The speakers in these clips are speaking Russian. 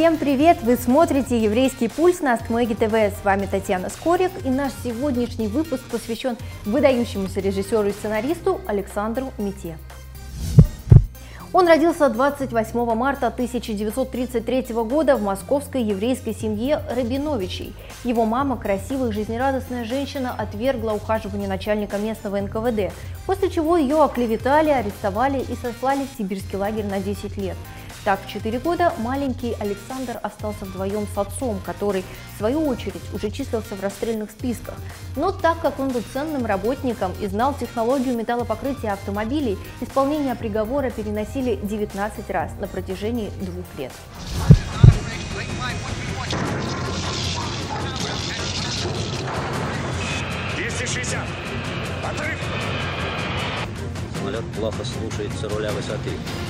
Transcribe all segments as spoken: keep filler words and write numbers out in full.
Всем привет! Вы смотрите «Еврейский пульс» на Астмоги ТВ. С вами Татьяна Скорик, и наш сегодняшний выпуск посвящен выдающемуся режиссеру и сценаристу Александру Мите. Он родился двадцать восьмого марта тысяча девятьсот тридцать третьего года в московской еврейской семье Рабиновичей. Его мама, красивая и жизнерадостная женщина, отвергла ухаживание начальника местного эн ка вэ дэ, после чего ее оклеветали, арестовали и сослали в сибирский лагерь на десять лет. Так, в четыре года маленький Александр остался вдвоем с отцом, который, в свою очередь, уже числился в расстрельных списках. Но так как он был ценным работником и знал технологию металлопокрытия автомобилей, исполнение приговора переносили девятнадцать раз на протяжении двух лет. двести шестьдесят. Отрыв! Самолет плохо слушается руля высоты.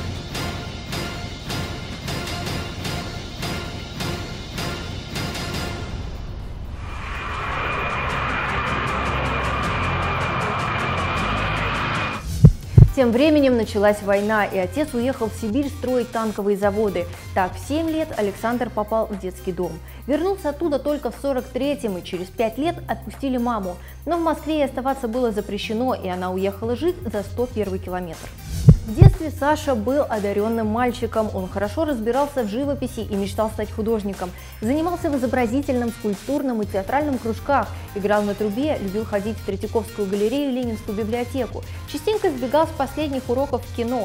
Тем временем началась война, и отец уехал в Сибирь строить танковые заводы. Так, в семь лет Александр попал в детский дом. Вернулся оттуда только в сорок третьем, и через пять лет отпустили маму. Но в Москве ей оставаться было запрещено, и она уехала жить за сто первый километр. В детстве Саша был одаренным мальчиком, он хорошо разбирался в живописи и мечтал стать художником. Занимался в изобразительном, скульптурном и театральном кружках, играл на трубе, любил ходить в Третьяковскую галерею и Ленинскую библиотеку. Частенько сбегал с последних уроков в кино.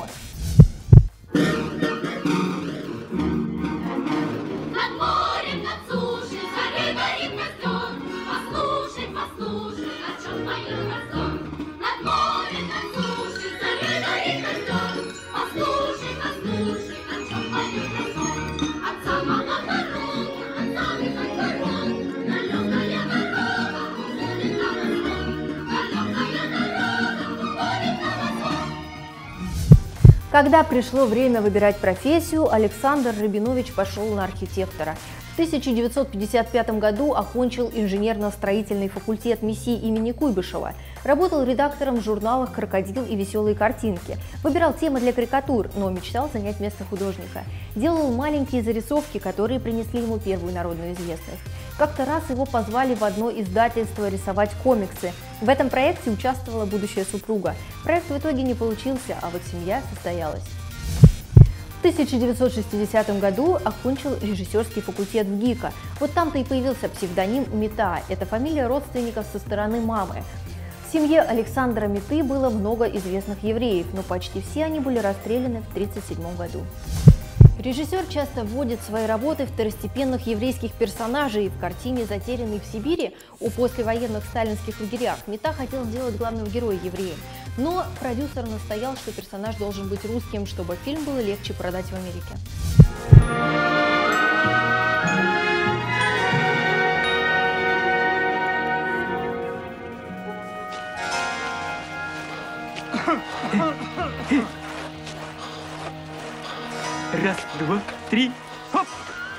Когда пришло время выбирать профессию, Александр Рабинович пошел на архитектора. В тысяча девятьсот пятьдесят пятом году окончил инженерно-строительный факультет МИСИ имени Куйбышева. Работал редактором в журналах «Крокодил» и «Веселые картинки». Выбирал темы для карикатур, но мечтал занять место художника. Делал маленькие зарисовки, которые принесли ему первую народную известность. Как-то раз его позвали в одно издательство рисовать комиксы. В этом проекте участвовала будущая супруга. Проект в итоге не получился, а вот семья состоялась. В тысяча девятьсот шестидесятом году окончил режиссерский факультет в ГИКа. Вот там-то и появился псевдоним Мита. Это фамилия родственников со стороны мамы. В семье Александра Миты было много известных евреев, но почти все они были расстреляны в тысяча девятьсот тридцать седьмом году. Режиссер часто вводит в свои работы второстепенных еврейских персонажей. В картине «Затерянный в Сибири» о послевоенных сталинских лагерях Мита хотел сделать главного героя евреем. Но продюсер настоял, что персонаж должен быть русским, чтобы фильм было легче продать в Америке. Раз, два, три, хоп!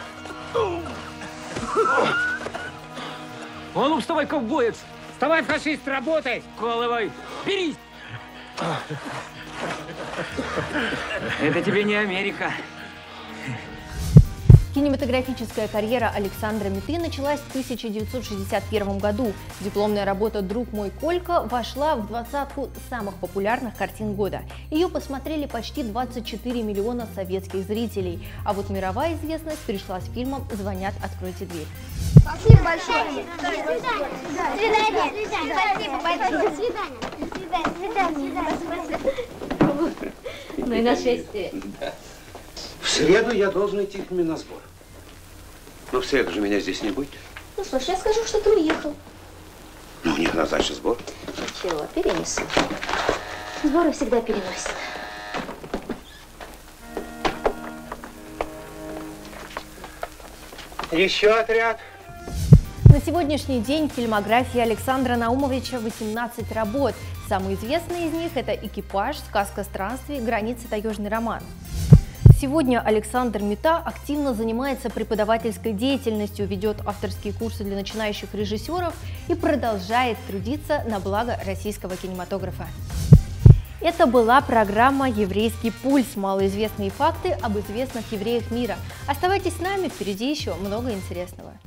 А ну, вставай, ковбоец! Вставай, фашист, работай! Колывай! Берись! Это тебе не Америка. Кинематографическая карьера Александра Миты началась в тысяча девятьсот шестьдесят первом году. Дипломная работа «Друг мой Колька» вошла в двадцатку самых популярных картин года. Ее посмотрели почти двадцать четыре миллиона советских зрителей. А вот мировая известность пришла с фильмом «Звонят, откройте дверь». Спасибо большое. До свидания. Спасибо большое. До свидания. До свидания. Ну и нашествие. В среду я должен идти к ним на сбор. Но в среду же меня здесь не будет. Ну, слушай, я скажу, что ты уехал. Ну, у них назначен сбор. Ничего, перенесу. Сборы всегда переносят. Еще отряд. На сегодняшний день в фильмографии Александра Наумовича восемнадцать работ. Самые известные из них – это «Экипаж», «Сказка странствий», «Границы», «Таежный роман». Сегодня Александр Мита активно занимается преподавательской деятельностью, ведет авторские курсы для начинающих режиссеров и продолжает трудиться на благо российского кинематографа. Это была программа «Еврейский пульс». Малоизвестные факты об известных евреях мира. Оставайтесь с нами, впереди еще много интересного.